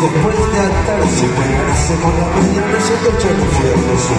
después de atarse, pegarse con la medianoche, te echa el infierno su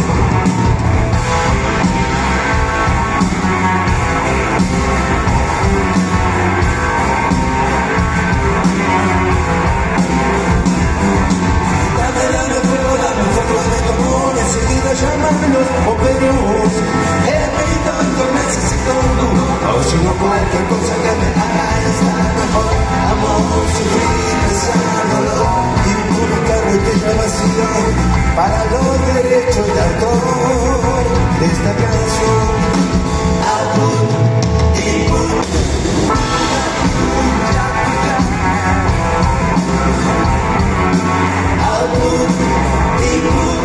llaman los bomberos. He pedido tanto, necesito un duro, o si no cualquier cosa que me haga estar mejor. Amor, sufrir, pensándolo, y una carretera vacía para los derechos de autor de esta canción. Output, input, output, input.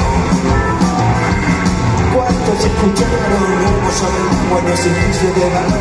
¿Cuántos escucharon un servicio de